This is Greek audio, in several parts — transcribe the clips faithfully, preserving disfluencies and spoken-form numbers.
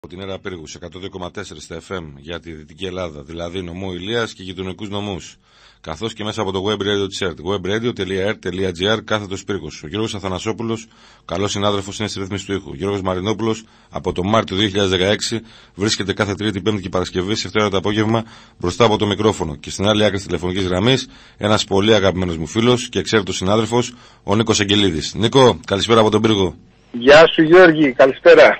Από την Έρα Πύργου σε εκατό δύο κόμμα τέσσερα στα εφ εμ για τη Δυτική Ελλάδα, δηλαδή νομό Ηλίας και γειτονικούς νομούς, καθώς και μέσα από το web radio της ΕΡΤ, webradio τελεία ερτ τελεία τζι άρ κάθετος Πύργος. Ο Γιώργος Αθανασόπουλος, καλός συνάδελφος, είναι στη ρύθμιση του ήχου. Γιώργος Μαρινόπουλος, από το Μάρτιο δύο χιλιάδες δεκαέξι, βρίσκεται κάθε Τρίτη, Πέμπτη και Παρασκευή σε επτά ώρα το απόγευμα μπροστά από το μικρόφωνο. Και στην άλλη άκρη της τηλεφωνικής γραμμής, ένας πολύ αγαπημένος μου φίλος και εξαίρετος συνάδελφος, ο Νίκος Αγγελίδης. Νίκο, καλησπέρα από τον Πύργο. Γεια σου Γιώργη, καλησπέρα.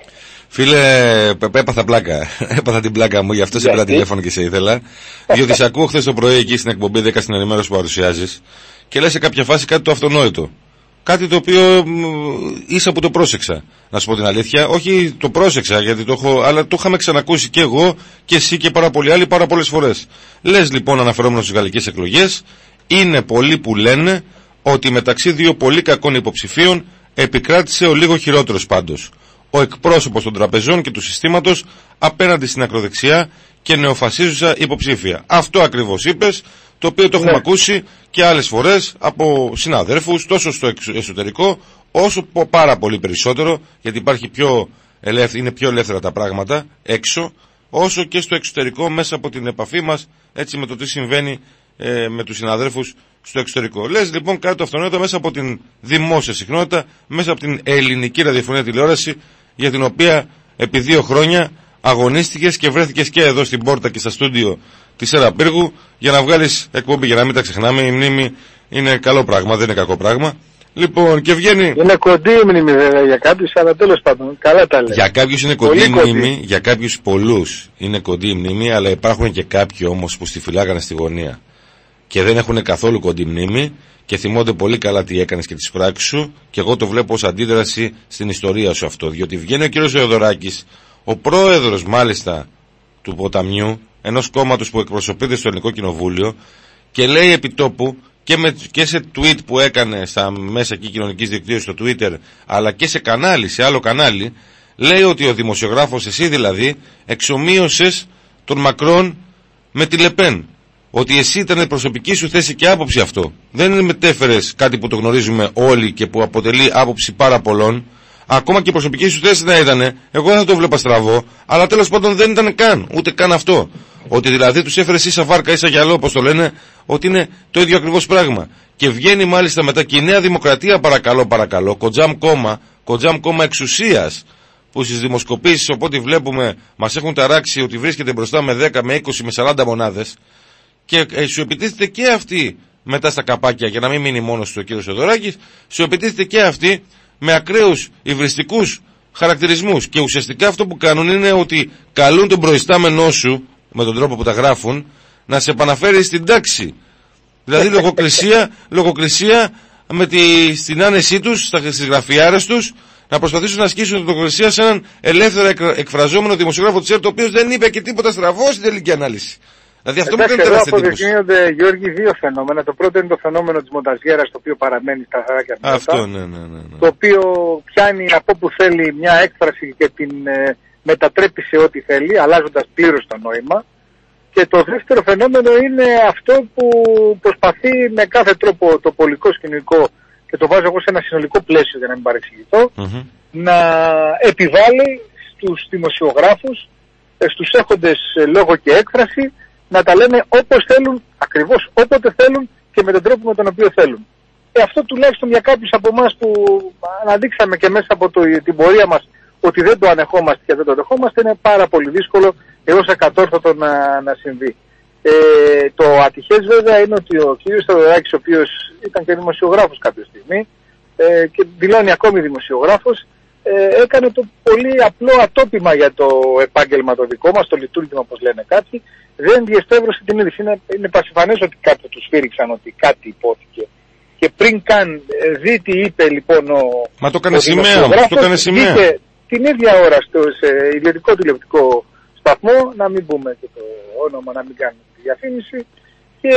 Φίλε, έπαθα πλάκα. Έπαθα την πλάκα μου, γι' αυτό σε πήρα τηλέφωνο και σε ήθελα. Διότι σε ακούω χθες το πρωί εκεί στην εκπομπή δέκα στην ενημέρωση που παρουσιάζεις και λες σε κάποια φάση κάτι το αυτονόητο. Κάτι το οποίο ίσα που το πρόσεξα. Να σου πω την αλήθεια. Όχι το πρόσεξα, γιατί το έχω, αλλά το είχαμε ξανακούσει και εγώ και εσύ και πάρα πολλοί άλλοι πάρα πολλές φορές. Λες λοιπόν, αναφερόμενος στις γαλλικές εκλογές, είναι πολλοί που λένε ότι μεταξύ δύο πολύ κακών υποψηφίων επικράτησε ο λίγο χειρότερος πάντως. Ο εκπρόσωπος των τραπεζών και του συστήματος απέναντι στην ακροδεξιά και νεοφασίζουσα υποψήφια. Αυτό ακριβώς είπες, το οποίο το έχουμε ναι. ακούσει και άλλες φορές από συναδέρφους, τόσο στο εσωτερικό, όσο πάρα πολύ περισσότερο, γιατί υπάρχει πιο ελεύθερα, είναι πιο ελεύθερα τα πράγματα έξω, όσο και στο εξωτερικό, μέσα από την επαφή μας, έτσι, με το τι συμβαίνει ε, με τους συναδέρφους στο εξωτερικό. Λες λοιπόν κάτι το αυτονόητο μέσα από την δημόσια συχνότητα, μέσα από την ελληνική ραδιοφωνία τηλεόραση, για την οποία επί δύο χρόνια αγωνίστηκες και βρέθηκες και εδώ στην πόρτα και στα στούντιο της Έρα Πύργου για να βγάλεις εκπομπή, για να μην τα ξεχνάμε. Η μνήμη είναι καλό πράγμα, δεν είναι κακό πράγμα. Λοιπόν, και βγαίνει. Είναι κοντή η μνήμη βέβαια για κάποιους, αλλά τέλος πάντων, καλά τα λέει. Για κάποιους είναι κοντή η μνήμη, για κάποιους πολλούς είναι κοντή η μνήμη, αλλά υπάρχουν και κάποιοι όμως που στη φυλάγανε στη γωνία και δεν έχουν καθόλου κοντή μνήμη και θυμώνται πολύ καλά τι έκανες και τις πράξεις σου, και εγώ το βλέπω ως αντίδραση στην ιστορία σου αυτό. Διότι βγαίνει ο κύριος Θεοδωράκης, ο πρόεδρος μάλιστα του ποταμιού, ενός κόμματος που εκπροσωπείται στο Ελληνικό Κοινοβούλιο, και λέει επί τόπου και, με, και σε tweet που έκανε στα μέσα εκεί κοινωνικής δικτύωσης, στο Twitter, αλλά και σε κανάλι, σε άλλο κανάλι, λέει ότι ο δημοσιογράφος, εσύ δηλαδή, εξομοίωσες τον Μακρόν με τη Λεπέν. Ότι εσύ ήταν προσωπική σου θέση και άποψη αυτό. Δεν μετέφερες κάτι που το γνωρίζουμε όλοι και που αποτελεί άποψη πάρα πολλών. Ακόμα και η προσωπική σου θέση να ήταν, εγώ δεν θα το βλέπα στραβό, αλλά τέλος πάντων δεν ήταν καν, ούτε καν αυτό. Ότι δηλαδή τους έφερες ίσα βάρκα, ίσα γυαλό, όπως το λένε, ότι είναι το ίδιο ακριβώς πράγμα. Και βγαίνει μάλιστα μετά και η Νέα Δημοκρατία, παρακαλώ, παρακαλώ, κοντζάμ κόμμα, κοντζάμ κόμμα εξουσίας, που στις δημοσκοπήσεις, οπότε βλέπουμε, μας έχουν ταράξει ότι βρίσκεται μπροστά με δέκα, με είκοσι, με σαράντα μονάδες. Και ε, σου επιτίθεται και αυτή μετά στα καπάκια, για να μην μείνει μόνο στο κύριο Θεοδωράκης, σου επιτίθεται και αυτή με ακραίους υβριστικούς χαρακτηρισμούς. Και ουσιαστικά αυτό που κάνουν είναι ότι καλούν τον προϊστάμενό σου, με τον τρόπο που τα γράφουν, να σε επαναφέρει στην τάξη. Δηλαδή λογοκρισία, λογοκρισία με τη, στην άνεσή τους, στις γραφιάρες τους, να προσπαθήσουν να ασκήσουν την λογοκρισία σε έναν ελεύθερα εκ, εκφραζόμενο δημοσιογράφο της ΕΡΤ, ο οποίος δεν είπε και τίποτα στραβό στην τελική ανάλυση. Δηλαδή αυτό Εντάξει, μου κάνει τεράστια εντύπωση. Αποδεικνύονται, Γιώργη, δύο φαινόμενα. Το πρώτο είναι το φαινόμενο της μονταζιέρας, το οποίο παραμένει σταθερά και αρκετά. Αυτό, ναι, ναι, ναι, ναι. Το οποίο πιάνει από που θέλει μια έκφραση και την ε, μετατρέπει σε ό,τι θέλει, αλλάζοντας πλήρως το νόημα. Και το δεύτερο φαινόμενο είναι αυτό που προσπαθεί με κάθε τρόπο το πολικό σκηνικό, και το βάζω εγώ σε ένα συνολικό πλαίσιο για να μην παρεξηγηθώ, mm-hmm. να επιβάλλει στους δημοσιογράφους, στους έχοντες λόγο και έκφραση, να τα λένε όπως θέλουν, ακριβώς όποτε θέλουν και με τον τρόπο με τον οποίο θέλουν. Ε, αυτό τουλάχιστον για κάποιους από εμάς που αναδείξαμε και μέσα από το, την πορεία μας ότι δεν το ανεχόμαστε και δεν το δεχόμαστε, είναι πάρα πολύ δύσκολο έως ακατόρθωτο να, να συμβεί. Ε, το ατυχές βέβαια είναι ότι ο κ. Θεοδωράκης, ο οποίος ήταν και δημοσιογράφος κάποια στιγμή ε, και δηλώνει ακόμη δημοσιογράφος, Ε, έκανε το πολύ απλό ατόπιμα για το επάγγελμα το δικό μας, το λειτουργήμα όπως λένε κάποιοι, δεν διεστεύρωσε την είδηση. Είναι, είναι πασιφανές ότι κάποιοι του σφύριξαν ότι κάτι υπόθηκε. Και πριν καν ε, δει τι είπε λοιπόν ο Μα το έκανε σημαία, το έκανε σημαία. Είπε την ίδια ώρα στο, σε ιδιωτικό τηλεοπτικό σταθμό, να μην πούμε και το όνομα, να μην κάνουμε τη διαφήμιση, και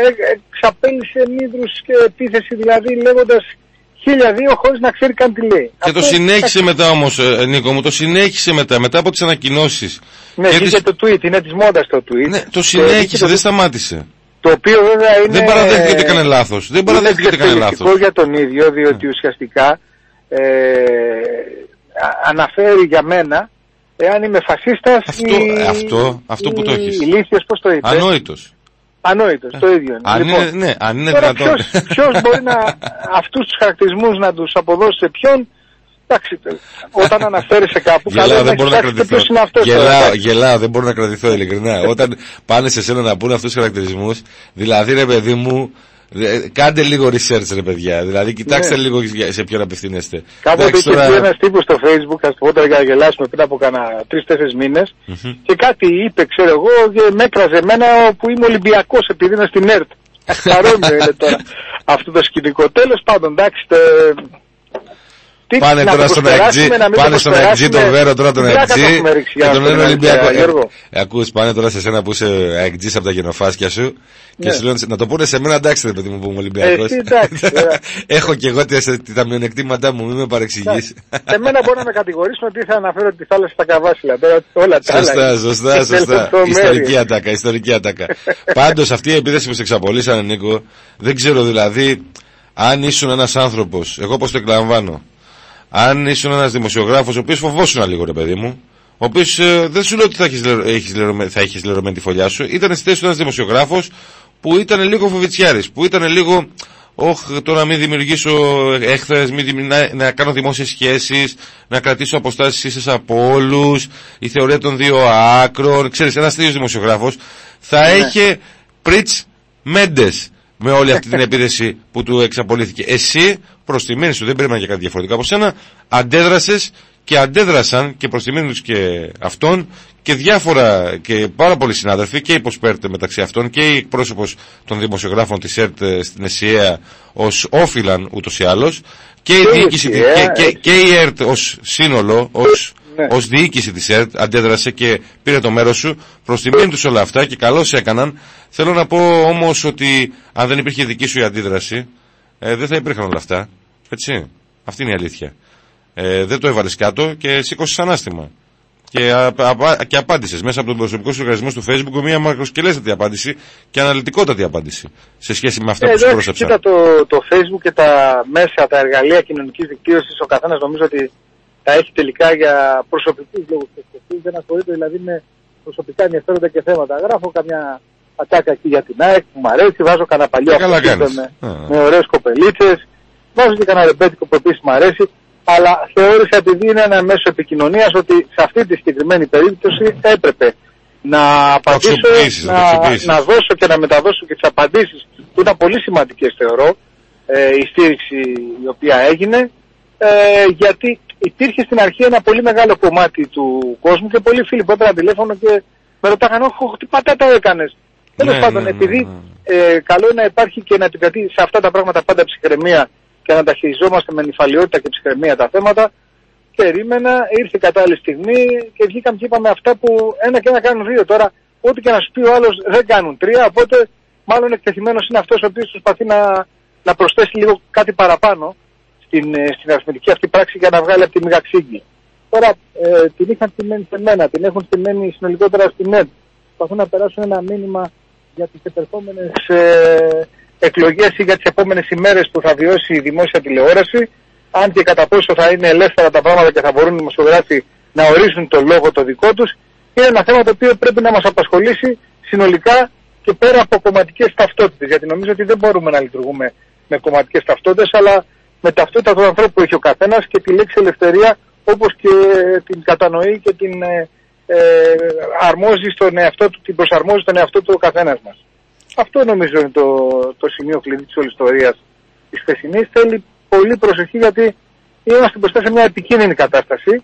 εξαπέλυσε μύδρους και επίθεση, δηλαδή λέγοντας χίλια δύο χωρίς να ξέρει καν τι λέει. Και αυτό το συνέχισε μετά όμως, ε, Νίκο μου, το συνέχισε μετά, μετά από τις ανακοινώσεις. Ναι, είχε τις... το tweet, είναι της μόδας το tweet. Ναι, το συνέχισε, το... δεν σταμάτησε. Το οποίο βέβαια είναι... Δεν παραδέχτηκε ότι έκανε λάθος. Δεν παραδέχτηκε ότι έκανε λάθος. Είναι για τον ίδιο, διότι yeah. ουσιαστικά ε, αναφέρει για μένα εάν είμαι φασίστας αυτό, ή, αυτό, αυτό που ή, το έχεις. ηλίθιος, πώς το είπες. Ανόητος. Ανόητος, το ίδιο είναι. Αν λοιπόν, είναι, ναι, αν είναι τώρα δυνατόν. ποιος, ποιος μπορεί να αυτούς τους χαρακτηρισμούς να τους αποδώσει σε ποιον. Εντάξει, όταν αναφέρεσαι κάπου, γελάω, δεν μπορώ να κοιτάξεις κρατηθώ. ποιος είναι αυτός. Γελάω, τώρα, γελάω, δεν μπορώ να κρατηθώ ειλικρινά. Όταν πάνε σε σένα να πούνε αυτούς τους χαρακτηρισμούς, δηλαδή ρε παιδί μου, κάντε λίγο research ρε παιδιά. Δηλαδή κοιτάξτε ναι. λίγο σε ποιον απευθύνεστε. Κάποτε είχε τώρα... πει ένας τύπος στο Facebook, ας το πω τώρα για να γελάσουμε, πριν από κάνα τρεις-τέσσερις μήνες, mm-hmm. και κάτι είπε, ξέρω εγώ, και με έκραζε εμένα που είμαι Ολυμπιακός επειδή είμαι στην ΕΡΤ. Παρόμοιο είναι τώρα αυτό το σκηνικό. Τέλος πάντων, εντάξει. Το... Τι, πάνε τώρα στον Αεκτζή, πάνε στον Αεκτζή τον Βέρο τώρα τον Αεκτζή και τον λένε Ολυμπιακό. Ε, ακούς, πάνε τώρα σε σένα που είσαι Αεκτζής από τα γενοφάσκια σου και σου λένε να το πούνε σε μένα, εντάξει ρε παιδί μου που είμαι Ολυμπιακός. Έχω και εγώ τα μειονεκτήματά μου, μην με παρεξηγείς. Εμένα μπορεί να με κατηγορήσουν ότι θα αναφέρω τη θάλασσα στα Καβάσιλα. Όλα τα άλλα. Σωστά, σωστά, σωστά. Ιστορική ατάκα, ιστορική ατάκα. Πάντως αυτή η επίθεση που σε εξαπολύσανε, Νίκο, δεν ξέρω δηλαδή αν ήσουν ένας άνθρωπος, εγώ πώς το εκλαμβάνω. Αν ήσουν ένας δημοσιογράφος, ο οποίος φοβόσουν λίγο ρε παιδί μου, ο οποίος ε, δεν σου λέω ότι θα έχεις, έχεις, θα έχεις λερωμένη τη φωλιά σου, ήταν στη θέση του ένας δημοσιογράφος που ήταν λίγο φοβητσιάρης, που ήταν λίγο, όχι τώρα μην δημιουργήσω έχθρες, μην, να, να κάνω δημόσιες σχέσεις, να κρατήσω αποστάσεις ίσες από όλους, η θεωρία των δύο άκρων, ξέρεις, ένας τέτοιος δημοσιογράφος θα yeah. είχε πριτς μέντες με όλη αυτή την επίθεση που του εξαπολύθηκε. Εσύ, προς τιμήν σου, δεν περίμενα για κάτι διαφορετικό από σένα, αντέδρασες και αντέδρασαν και προς τιμήν τους και αυτών και διάφορα και πάρα πολλοί συνάδελφοι και υποσπέρτε μεταξύ αυτών και η εκπρόσωπος των δημοσιογράφων της ΕΡΤ στην ΕΣΥΑ ως όφυλαν ούτως ή άλλως και η διοίκηση και, και, και η ΕΡΤ ως σύνολο, ως, ναι. ως διοίκηση της ΕΡΤ αντέδρασε και πήρε το μέρος σου. Προς τιμήν τους όλα αυτά και καλώς έκαναν. Θέλω να πω όμως ότι αν δεν υπήρχε δική σου η αντίδραση, ε, δεν θα υπήρχαν όλα αυτά. Έτσι. Αυτή είναι η αλήθεια. Ε, δεν το έβαλες κάτω και σήκωσες ανάστημα. Και, α, α, και απάντησες μέσα από τον προσωπικό σου οργανισμό του Facebook μια μακροσκελέστατη απάντηση και αναλυτικότατη απάντηση σε σχέση με αυτά ε, που σου πρόσεψαν. Κοίτα το, το Facebook και τα μέσα, τα εργαλεία κοινωνικής δικτύωσης, ο καθένας νομίζω ότι τα έχει τελικά για προσωπικούς λόγους. Δεν ασχολείται δηλαδή με προσωπικά ενδιαφέροντα και θέματα. Γράφω καμιά ατάκα εκεί για την ΑΕΚ που μου αρέσει, βάζω κανένα παλιό με, με ωραίες κοπελίτσες, βάζω και κανένα ρεμπέτικο που επίσης μου αρέσει. Αλλά θεώρησα επειδή είναι ένα μέσο επικοινωνίας ότι σε αυτή τη συγκεκριμένη περίπτωση έπρεπε να απαντήσω, να, να δώσω και να μεταδώσω και τις απαντήσεις που ήταν πολύ σημαντικές θεωρώ, ε, η στήριξη η οποία έγινε, ε, γιατί υπήρχε στην αρχή ένα πολύ μεγάλο κομμάτι του κόσμου και πολλοί φίλοι που έπαιρναν τηλέφωνο και με ρωτάγαν όχι τι πατάτα έκανες. Τέλος ναι, πάντων, ναι, ναι, επειδή ε, καλό είναι να υπάρχει και να επικρατεί σε αυτά τα πράγματα πάντα ψυχραιμία και να τα χειριζόμαστε με νυφαλιότητα και ψυχραιμία τα θέματα, περίμενα, ήρθε η κατάλληλη στιγμή και βγήκαμε και είπαμε αυτά που ένα και ένα κάνουν δύο. Τώρα, ό,τι και να σου πει ο άλλος δεν κάνουν τρία, οπότε μάλλον εκτεθειμένος είναι αυτός ο οποίος προσπαθεί να, να προσθέσει λίγο κάτι παραπάνω στην, στην αριθμητική αυτή πράξη για να βγάλει από τη μηγαξίγκη. Τώρα ε, την είχαν στημένη σε μένα, την έχουν στημένη συνολικότερα στην ΕΔ. Προσπαθούν να περάσουν ένα μήνυμα για τις επερχόμενες ε, εκλογές ή για τις επόμενες ημέρες που θα βιώσει η δημόσια τηλεόραση, αν και κατά πόσο θα είναι ελεύθερα τα πράγματα και θα μπορούν οι δημοσιογράφοι να ορίζουν το λόγο το δικό τους, είναι ένα θέμα το οποίο πρέπει να μας απασχολήσει συνολικά και πέρα από κομματικές ταυτότητες. Γιατί νομίζω ότι δεν μπορούμε να λειτουργούμε με κομματικές ταυτότητες, αλλά με ταυτότητα του ανθρώπου που έχει ο καθένας και τη λέξη ελευθερία, όπως και την κατανοεί και την ε, ε, αρμόζει στον εαυτό του, την προσαρμόζει στον εαυτό του ο καθένας μας. Αυτό νομίζω είναι το, το σημείο κλειδί της όλης ιστορίας της χθεσινής. Θέλει πολύ προσοχή γιατί είμαστε μπροστά σε μια επικίνδυνη κατάσταση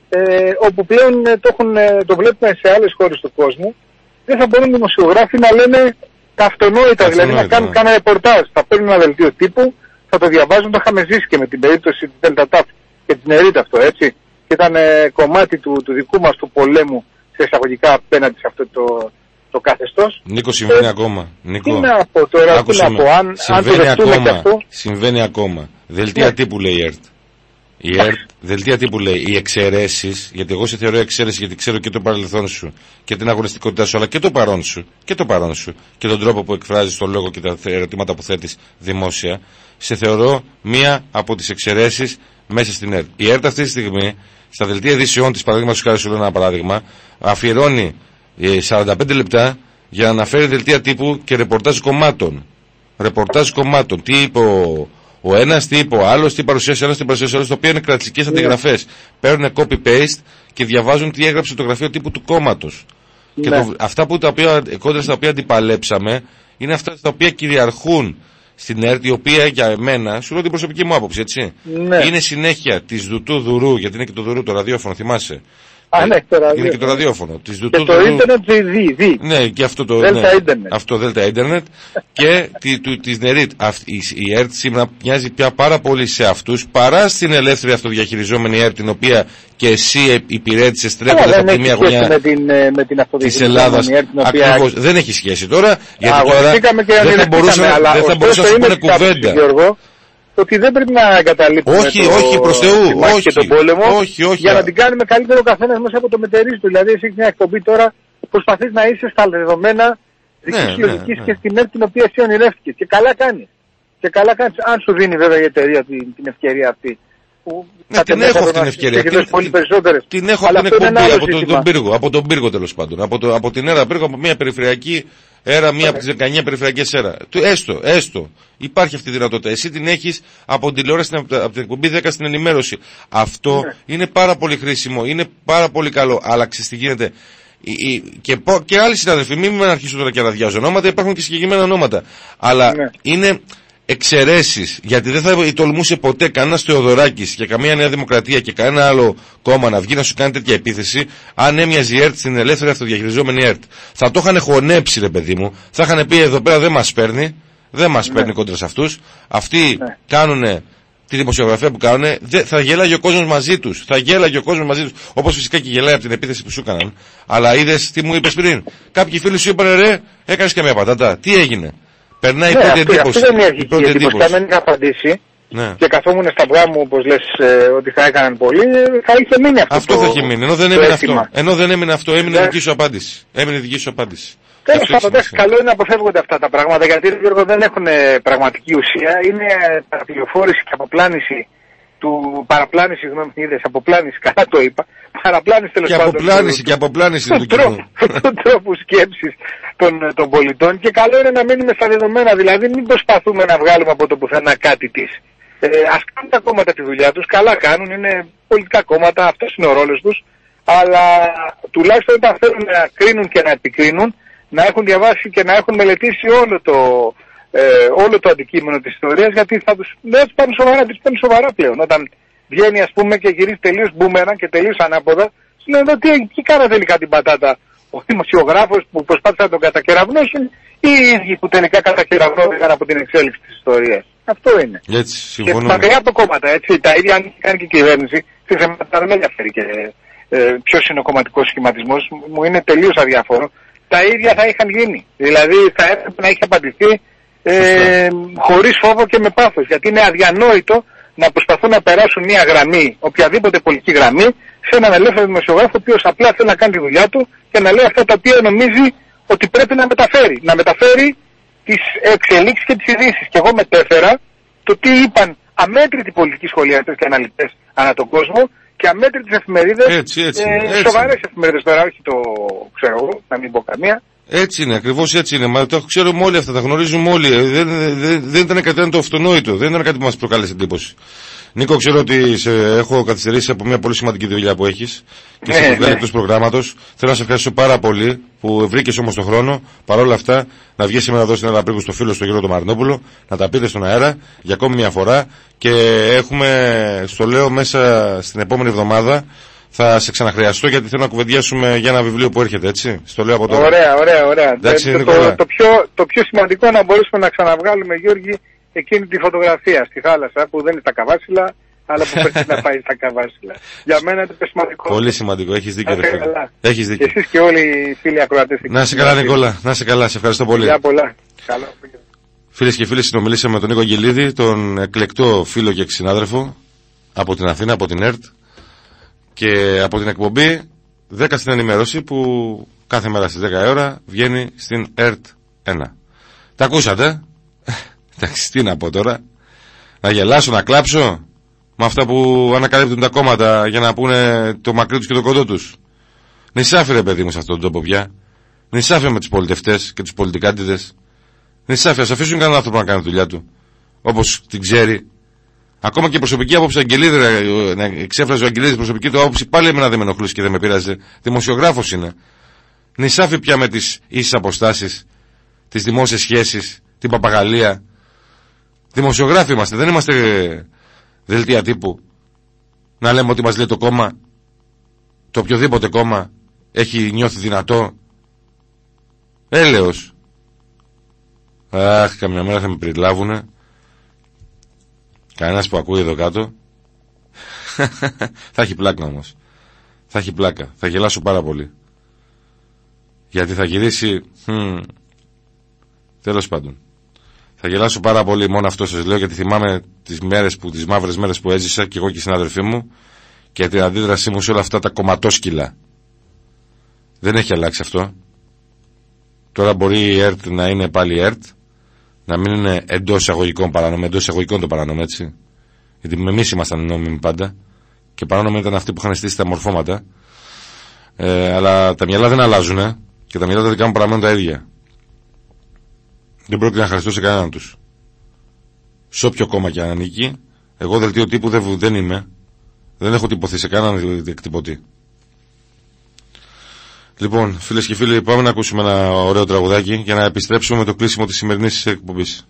ε, όπου πλέον το, έχουν, το βλέπουμε σε άλλες χώρες του κόσμου. Δεν θα μπορούν οι δημοσιογράφοι να λένε τα αυτονόητα, δηλαδή να κάνουν κάνα ρεπορτάζ. Θα παίρνουν ένα δελτίο τύπου, θα το διαβάζουν. Το είχαμε ζήσει και με την περίπτωση της ΔΕΛΤΑΤΑΦ και την ΕΡΙΤ αυτό, έτσι. Και ήταν ε, κομμάτι του, του δικού μας του πολέμου σε εισαγωγικά απέναντι σε αυτό το, το καθεστώς. Νίκο, συμβαίνει ε, ακόμα. Νίκο, τι να πω τώρα, τι να πω, αν, αν το δεχτούμε και αυτό. Συμβαίνει ακόμα. Δελτία ναι. τύπου λέει η ΕΡΤ. Η ΕΡΤ, δελτία τύπου λέει, οι εξαιρέσεις, γιατί εγώ σε θεωρώ εξαίρεση γιατί ξέρω και το παρελθόν σου και την αγωνιστικότητά σου, αλλά και το παρόν σου, και το παρόν σου και τον τρόπο που εκφράζεις τον λόγο και τα ερωτήματα που θέτεις δημόσια, σε θεωρώ μία από τις εξαιρέσεις μέσα στην ΕΡΤ. Η ΕΡΤ αυτή τη στιγμή στα δελτία ειδήσεών της, παραδείγματος χάρη, σου λέω ένα παράδειγμα, αφιερώνει ε, σαράντα πέντε λεπτά για να αναφέρει δελτία τύπου και ρεπορτάζ κομμάτων. Ρεπορτάζ κομμάτων. Τι είπε ο, ο ένας, τι είπε ο άλλος, τι παρουσίασε ο ένας, τι παρουσίασε ο άλλος, το οποίο είναι κρατικές αντιγραφές. Παίρνουν copy-paste και διαβάζουν τι έγραψε το γραφείο τύπου του κόμματος. Ναι. Και το, αυτά που τα οποία, κόντρα στα οποία αντιπαλέψαμε είναι αυτά τα οποία κυριαρχούν στην ΕΡΤ, η οποία για εμένα, σου λέω την προσωπική μου άποψη, έτσι. Ναι. Είναι συνέχεια της Δουτού Δουρού, γιατί είναι και το Δουρού το ραδιόφωνο, θυμάσαι. Α, ναι, το ραδιόφωνο. Είναι και το ραδιόφωνο. Της Δουτού, και το Δουρού, ίντερνετ δι, δι. Ναι, και αυτό το Δέλτα ναι, ίντερνετ. Αυτό Δέλτα ίντερνετ. Και τη, του, της ΝΕΡΙΤ. Η, η ΕΡΤ σήμερα μοιάζει πια πάρα πολύ σε αυτούς παρά στην ελεύθερη αυτοδιαχειριζόμενη ΕΡΤ, την οποία και εσύ υπηρέτησες τρέχοντας από τη μία γωνιά με την, με την της Ελλάδας. οποία... Ακριβώς, δεν έχει σχέση τώρα, γιατί Α, τώρα δεν θα μπορούσαν να σου πούνε κουβέντα. Γιώργο, ότι δεν πρέπει να εγκαταλείπουμε όχι, το, όχι, προς Θεού, όχι, και τον πόλεμο, όχι, όχι, για να την κάνουμε καλύτερο ο καθένας μέσα από το μετερίζει του. Δηλαδή, εσύ έχεις μια εκπομπή τώρα, προσπαθείς να είσαι στα δεδομένα δικής ναι, λογικής ναι, ναι. και στην ΕΡΤ την οποία εσύ ονειρεύτηκες. Και καλά κάνεις. Και καλά κάνεις, αν σου δίνει βέβαια η εταιρεία την, την ευκαιρία αυτή. Που ναι, την έχω αυτή την ευκαιρία. Την, πολύ την έχω από την εκπομπή, από τον, τον πύργο, από τον πύργο τέλος πάντων. Από, το, από την ΕΡΑ πύργο, από μια περιφερειακή ΕΡΑ, μία από τις δεκαεννιά περιφερειακές ΕΡΑ. Έστω, έστω. Υπάρχει αυτή η δυνατότητα. Εσύ την έχεις από την τηλεόραση, από την εκπομπή δέκα στην ενημέρωση. Αυτό ναι. είναι πάρα πολύ χρήσιμο, είναι πάρα πολύ καλό. Αλλά ξέρεις τι γίνεται. Και, και άλλοι συναδελφοί, μην με αρχίσουν τώρα και να διάζω ονόματα, υπάρχουν και συγκεκριμένα ονόματα. Αλλά ναι. είναι εξαιρέσεις, γιατί δεν θα τολμούσε ποτέ κανένας Θεοδωράκης και καμία Νέα Δημοκρατία και κανένα άλλο κόμμα να βγει να σου κάνει τέτοια επίθεση, αν έμοιαζε η ΕΡΤ στην ελεύθερη αυτοδιαχειριζόμενη ΕΡΤ. Θα το είχαν χωνέψει, ρε παιδί μου, θα είχαν πει εδώ πέρα δεν μας παίρνει, δεν μας ναι. παίρνει κόντρα σε αυτούς. Αυτοί ναι. κάνουν τη δημοσιογραφία που κάνουν, θα γέλαγε ο κόσμος μαζί τους. Θα γέλαγε ο κόσμος μαζί τους. Όπως φυσικά και γελάει από την επίθεση που σου έκαναν. Αλλά είδες τι μου είπες πριν. Κάποιοι φίλοι σου είπαν ρε, έκανες και μια πατάτα. Τι έγινε. Περνάει ναι, η πρώτη εντύπωση. Αυτό δεν είναι η πρώτη εντύπωση. Αν δεν είχα απαντήσει ναι. και καθόμουν στα αυγά μου, όπως λες, ε, ότι θα έκαναν πολύ, θα είχε μείνει αυτό. Αυτό το, θα είχε μείνει. Ενώ δεν έμεινε αυτό. Ενώ δεν έμεινε αυτό, έμεινε yeah. δική σου απάντηση. Έμεινε δική σου απάντηση. Τέλος πάντων, καλό είναι να αποφεύγονται αυτά τα πράγματα, γιατί Γιώργο, δεν έχουν πραγματική ουσία. Είναι παραπληροφόρηση και αποπλάνηση του παραπλάνηση, συγγνώμη, είδες, αποπλάνηση, καλά το είπα. Παραπλάνηση τέλος πάντων. Και αποπλάνηση και αποπλάνηση του κοινού. Του τρόπου σκέψης των, των πολιτών. Και καλό είναι να μείνουμε στα δεδομένα, δηλαδή μην προσπαθούμε να βγάλουμε από το πουθενά κάτι της. Ε, ας κάνουν τα κόμματα τη δουλειά τους, καλά κάνουν, είναι πολιτικά κόμματα, αυτός είναι ο ρόλος τους. Αλλά τουλάχιστον όταν θέλουν να κρίνουν και να επικρίνουν, να έχουν διαβάσει και να έχουν μελετήσει όλο το, ε, όλο το αντικείμενο της ιστορίας, γιατί θα τους, δεν τους πάρουν σοβαρά, τους παίρνουν σοβαρά πλέον. Όταν βγαίνει ας πούμε και γυρίζει τελείως μπούμεραν και τελείως ανάποδα, σου λένε εδώ τι, τι κάνα τελικά την πατάτα. Ο δημοσιογράφος που προσπάθησε να τον κατακεραυνώσουν ή οι ίδιοι που τελικά κατακεραυνώθηκαν από την εξέλιξη της ιστορίας. Αυτό είναι. Έτσι, συμφωνούμε. Και μακριά από κόμματα, έτσι, τα ίδια αν κάνει και η κυβέρνηση, σε θέματα δεν με ενδιαφέρει και ε, ποιος είναι ο κομματικός σχηματισμός, μου είναι τελείως αδιάφορο. Τα ίδια θα είχαν γίνει. Δηλαδή θα έπρεπε να είχε απαντηθεί ε, χωρίς φόβο και με πάθος. Γιατί είναι αδιανόητο να προσπαθούν να περάσουν μια γραμμή, οποιαδήποτε πολιτική γραμμή, σε έναν ελεύθερο δημοσιογράφο, ο οποίος απλά θέλει να κάνει τη δουλειά του και να λέει αυτά τα οποία νομίζει ότι πρέπει να μεταφέρει. Να μεταφέρει τις εξελίξεις και τις ειδήσεις. Και εγώ μετέφερα το τι είπαν αμέτρητοι πολιτικοί σχολιαστές και αναλυτές ανά τον κόσμο και αμέτρητες εφημερίδες, έτσι, έτσι, ε, έτσι. σοβαρές εφημερίδες τώρα, όχι το ξέρω εγώ, να μην πω καμία. Έτσι είναι, ακριβώς έτσι είναι. Μα το ξέρουμε όλοι αυτά, τα γνωρίζουμε όλοι. Δεν, δεν, δεν ήταν κάτι το αυτονόητο, δεν ήταν κάτι που μας προκάλεσε εντύπωση. Νίκο, ξέρω ότι σε έχω καθυστερήσει από μια πολύ σημαντική δουλειά που έχεις και σε βγάλει εκτός προγράμματος. Θέλω να σε ευχαριστήσω πάρα πολύ που βρήκες όμως τον χρόνο, παρόλα αυτά, να βγεις σήμερα εδώ στην Ελλάδα Πρίκου στο φίλο στο Γιώργο τον Μαρινόπουλο, να τα πείτε στον αέρα για ακόμη μια φορά και έχουμε, στο λέω, μέσα στην επόμενη εβδομάδα. Θα σε ξαναχρειαστώ γιατί θέλω να κουβεντιάσουμε για ένα βιβλίο που έρχεται, έτσι. Στο λέω από τώρα. Ωραία, ωραία, ωραία. Εντάξει, το, το, το, πιο, το πιο σημαντικό είναι να μπορέσουμε να ξαναβγάλουμε, Γιώργη, εκείνη τη φωτογραφία στη θάλασσα που δεν είναι στα Καβάσιλα, αλλά που πρέπει να πάει στα Καβάσιλα. Για μένα είναι το σημαντικό. Πολύ σημαντικό, έχεις δίκιο. Έχεις δίκιο. Και εσείς και όλοι οι φίλοι ακροατές. Να είσαι καλά, Νικόλα. Να είσαι καλά, σε ευχαριστώ πολύ. Για πολλά. Καλά. Φίλες και φίλοι, συνομιλήσαμε με τον Νίκο Αγγελίδη, τον εκλεκτό φίλο και συνάδελφο από την Αθήνα, από την ΕΡΤ. Και από την εκπομπή δέκα στην ενημέρωση που κάθε μέρα στις δέκα η ώρα βγαίνει στην ΕΡΤ ένα. Τα ακούσατε? Εντάξει, τι να πω τώρα. Να γελάσω, να κλάψω? με αυτά που ανακαλύπτουν τα κόμματα για να πούνε το μακρύ τους και το κοντό τους. Νησάφι ρε παιδί μου σε αυτόν τον τόπο πια. Νησάφι με τους πολιτευτές και τους πολιτικάντιδες. Νησάφι, ας αφήσουν κανέναν άνθρωπο να κάνει τη δουλειά του. Όπως την ξέρει. Ακόμα και η προσωπική άποψη του Αγγελίδη, να εξέφραζε ο Αγγελίδης προσωπική του άποψη, πάλι εμένα δεν με ενοχλούσε και δεν με πειράζει. Δημοσιογράφος είναι. Νησάφι πια με τις ίσες αποστάσεις, τις δημόσιες σχέσεις, την παπαγαλία. Δημοσιογράφοι είμαστε, δεν είμαστε δελτία τύπου. Να λέμε ότι μας λέει το κόμμα, το οποιοδήποτε κόμμα έχει νιώθει δυνατό. Έλεος. Αχ, καμιά μέρα θα με περιλάβουνε. Κανένας που ακούει εδώ κάτω. Θα έχει πλάκα όμως. Θα έχει πλάκα. Θα γελάσω πάρα πολύ. Γιατί θα γυρίσει... Hm. Τέλος πάντων. Θα γελάσω πάρα πολύ, μόνο αυτό σας λέω, γιατί θυμάμαι τις μέρες που, τις μαύρες μέρες που έζησα και εγώ και οι συνάδελφοί μου και την αντίδρασή μου σε όλα αυτά τα κομματόσκυλα. Δεν έχει αλλάξει αυτό. Τώρα μπορεί η ΕΡΤ να είναι πάλι ΕΡΤ, να μην είναι εντός εισαγωγικών παράνομοι, εντός εισαγωγικών το παράνομο, έτσι. Γιατί εμείς ήμασταν νόμιμοι πάντα και παράνομοι ήταν αυτοί που είχαν στήσει τα μορφώματα. Ε, αλλά τα μυαλά δεν αλλάζουν ε, και τα μυαλά τα δικά μου παραμένουν τα ίδια. Δεν πρόκειται να χαριστώ σε κανέναν τους. Σε όποιο κόμμα και αν ανήκει, εγώ δελτίο τύπου δεν, δεν είμαι. Δεν έχω τυπωθεί σε κανέναν εκτυπωτή. Λοιπόν, φίλες και φίλοι, πάμε να ακούσουμε ένα ωραίο τραγουδάκι για να επιστρέψουμε με το κλείσιμο της σημερινής εκπομπής.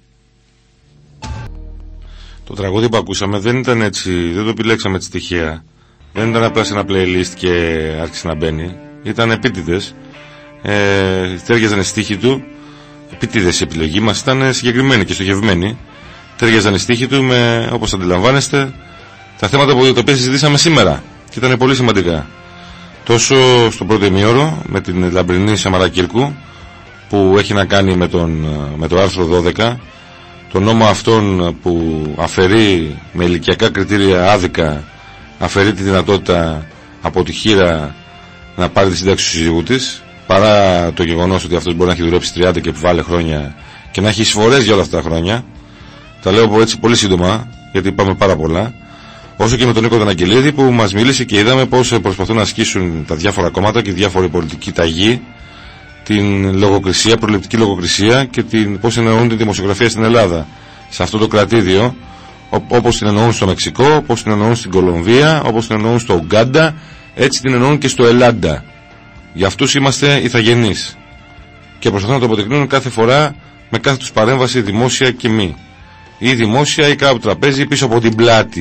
Το τραγούδι που ακούσαμε δεν ήταν έτσι, δεν το επιλέξαμε έτσι τυχαία. Δεν ήταν απλά σε ένα playlist και άρχισε να μπαίνει. Ήταν επίτηδες. Ε, τέριαζαν οι στίχοι του. Επίτηδες η επιλογή μας, ήταν συγκεκριμένη και στοχευμένη. Τέριαζαν οι στίχοι του με, όπως αντιλαμβάνεστε, τα θέματα που τα οποία συζητήσαμε σήμερα. Και ήταν πολύ σημαντικά. Τόσο στο πρώτο ημίωρο με την Λαμπρινή Σαμαρακύρκου που έχει να κάνει με, τον, με το άρθρο δώδεκα, τον νόμο αυτόν που αφαιρεί με ηλικιακά κριτήρια άδικα, αφαιρεί τη δυνατότητα από τη χείρα να πάρει τη σύνταξη του συζύγου της, παρά το γεγονός ότι αυτός μπορεί να έχει δουλέψει τριάντα και επιβάλλει χρόνια και να έχει εισφορές για όλα αυτά τα χρόνια. Τα λέω έτσι πολύ σύντομα γιατί πάμε πάρα πολλά. Όσο και με τον Νίκο τον Αγγελίδη που μας μίλησε και είδαμε πώς προσπαθούν να ασκήσουν τα διάφορα κόμματα και η διάφορη πολιτική ταγή την λογοκρισία, προληπτική λογοκρισία και την, πώς εννοούν τη δημοσιογραφία στην Ελλάδα. Σε αυτό το κρατήδιο, όπως την εννοούν στο Μεξικό, όπως την εννοούν στην Κολομβία, όπως την εννοούν στο Ουγκάντα, έτσι την εννοούν και στο Ελλάδα. Για αυτούς είμαστε ηθαγενείς. Και προσπαθούν να το αποδεικνύουν κάθε φορά με κάθε τους παρέμβαση δημόσια και μη. Ή δημόσια ή κάτω από τραπέζι πίσω από την πλάτη.